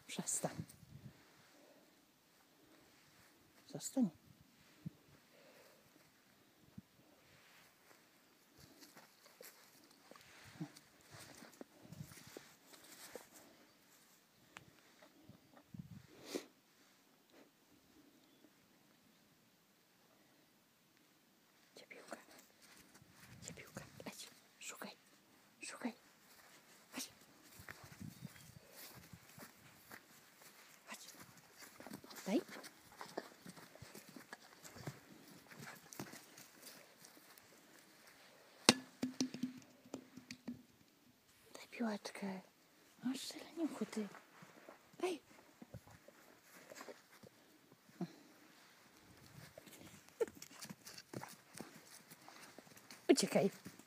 Przestań. Zostań. Gdzie piłka? Gdzie piłka? Leć. Szukaj. Szukaj. Chodź. Chodź. Daj. Daj piłeczkę. Masz tyle niuchu, ty. Daj. Uciekaj.